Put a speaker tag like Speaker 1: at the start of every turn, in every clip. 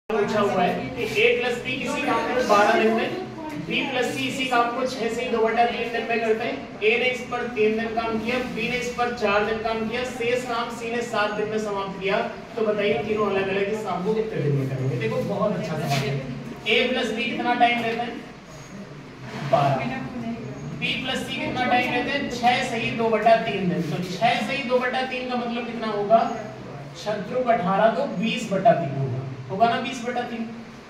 Speaker 1: पूछा हुआ है कि a प्लस बी किसी काम को 12 दिन में, b प्लस सी इसी काम को 6 से 2/3 दिन में करते हैं। a ने इस पर 3 दिन काम किया, b ने इस पर 4 दिन काम किया, शेष काम c ने 7 दिन में समाप्त किया। तो बताइए तीनों अलग अलग इस काम को कितने दिन में करेंगे। देखो बहुत अच्छा सवाल है। a प्लस बी कितना टाइम लेते हैं 12, b प्लस सी कितना टाइम लेते हैं 6 से 2/3 दिन। तो 6 से 2/3 का मतलब कितना होगा, 18 तो 20/3 होगा ना, 20/3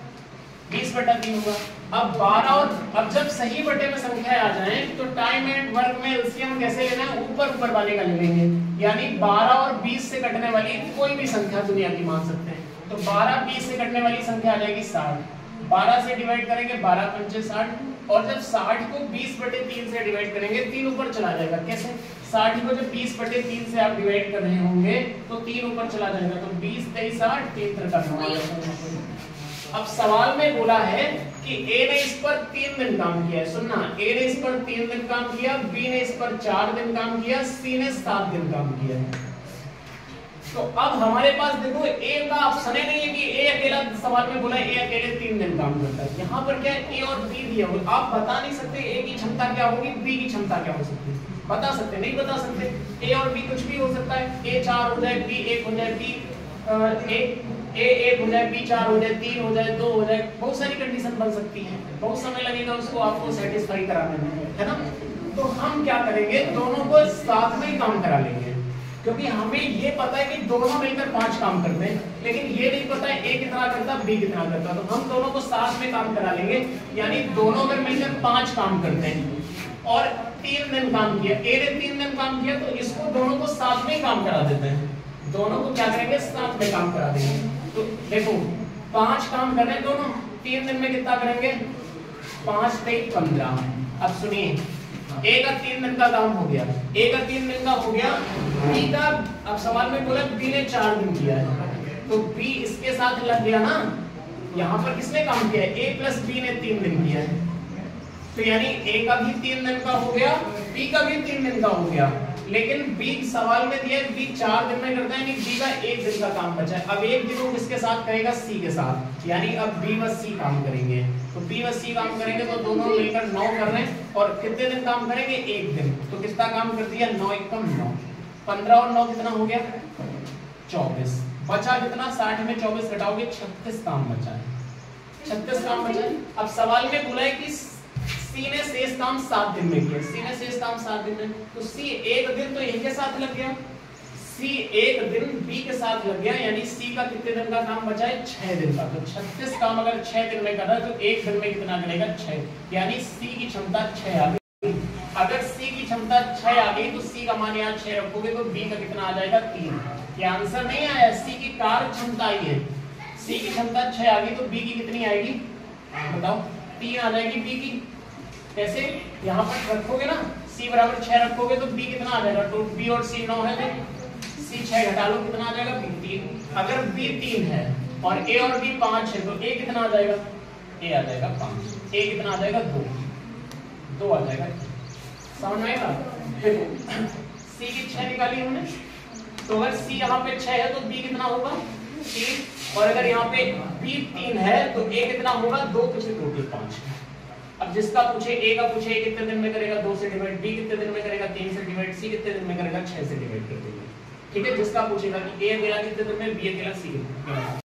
Speaker 1: होगा। अब 12 और अब जब सही बटे में संख्या आ जाए तो टाइम एंड वर्क में एलसीएम कैसे लेना है, ऊपर वाले का ले लेंगे। यानी 12 और 20 से कटने वाली कोई भी संख्या दुनिया की मान सकते हैं। तो 12 20 से कटने वाली संख्या आ जाएगी 60, 12 से डिवाइड करेंगे 12 पंचे 60, और जब 60 को 20/3 से डिवाइड करेंगे 3 ऊपर चला जाएगा। कैसे, 60 को जब 20/3 से आप डिवाइड कर रहे होंगे तो 3 ऊपर चला जाएगा। तो 20 23 60 3 का 9। अब सवाल में बोला है कि a ने इस पर 3 दिन काम किया है। सुनना, a ने इस पर 3 दिन काम किया, b ने इस पर 4 दिन काम किया, c ने 7 दिन काम किया है। तो अब हमारे पास देखो a का ऑप्शन ही नहीं है कि a अकेला, सवाल में बोला a अकेले 3 दिन काम करता है। यहाँ पर क्या है, a और b दिया हुआ, आप बता नहीं सकते a की क्षमता क्या होगी, b की क्षमता क्या हो सकती है। बता सकते नहीं, बता सकते। a और b कुछ भी हो सकता है, a 4 हो जाए, b 1 हो जाए, b a 1 हो जाए, b 4 हो जाए, 3 हो जाए, 2 हो जाए, बहुत सारी कंडीशन बन सकती है। बहुत समय लगेगा उसको आपको सेटिस्फाई कराने में, है ना। तो हम क्या करेंगे, दोनों को साथ में ही काम करा लेंगे, क्योंकि हमें ये पता है कि दोनों मिलकर 5 काम करते हैं, लेकिन ये नहीं पता है a कितना करता है, b कितना करता है। तो हम दोनों को साथ में काम करा लेंगे, यानी दोनों अगर मिलकर 5 काम करते हैं और 3 दिन काम किया, a ने 3 दिन काम किया, तो इसको दोनों को साथ में ही काम करा देते हैं। दोनों को क्या करेंगे, साथ में काम करा देंगे। तो देखो 5 काम कर रहे हैं दोनों, 3 दिन में कितना करेंगे, 5 3 15। अब सुनिए, a का 3 दिन का काम हो गया, a का 3 दिन का हो गया, b का अब सवाल में बोला b ने 4 दिन किया है, तो b इसके साथ लग गया ना। यहाँ पर किसने काम किया है, a प्लस b ने 3 दिन किया है। तो यानी a का भी 3 दिन का हो गया, b का भी 3 दिन का हो गया, लेकिन b सवाल में दिया है b 4 दिन में करता है, यानी b का 1 दिन का काम बचा है। अब 1 दिन वो किसके साथ करेगा, c के साथ, यानी अब b व c काम करेंगे। तो b व c काम करेंगे तो दोनों मिलकर 9 कर रहे हैं, और कितने दिन काम करेंगे, 1 दिन। तो कितना काम कर दिया, 9 1 9, 15 और 9 कितना हो गया, 24। बचा कितना, 60 में 24 घटाओगे 36 काम बचा है, 36 काम बचा है। अब सवाल में बोला है कि C ने शेष काम 7 दिन में किया, C ने शेष काम 7 दिन में, तो C 1 दिन तो इनके साथ लग गया, C 1 दिन B के साथ लग गया, यानी C का कितने दिन का काम बचा है, 6 दिन का। तो 36 काम अगर 6 दिन में कर रहा है तो 1 दिन में कितना करेगा, 6, यानी C की क्षमता 6 आ गई। अगर C की क्षमता 6 आ गई तो C का मान यहाँ 6 रखोगे तो B का कितना आ जाएगा, 3। ये आंसर नहीं आया, C की कार्य क्षमता आई है। C की क्षमता 6 आ गई तो B की कितनी आएगी, बताओ, 3 आ जाएगी B की। कैसे, यहाँ पर रखोगे ना, C बराबर 6 रखोगे तो B कितना आ जाएगा, तो B और C 9 है, तो C 6 घटा लो, कितना आ जाएगा, B 3। अगर B 3 है और A और B 5 है तो A कितना आ जाएगा, A आ जाएगा 5, A कितना आ जाएगा, 2 आ जाएगा। समझ में आएगा। देखो C की 6 निकाली हमने, तो अगर C यहाँ पे 6 है तो B कितना होगा, 3, और अगर यहाँ पे B 3 है तो A कितना होगा, 2 तो 2 5। अब जिसका पूछे, A का पूछे A कितने दिन में करेगा, 2 से डिवाइड, B कितने दिन में करेगा, 3 से डिवाइड, C कितने दिन में करेगा, 6 से डिवाइड कर देंगे। ठीक है, जिसका पूछेगा कि A अकेला कितने दिन में, B अकेला, C कितने दिन में।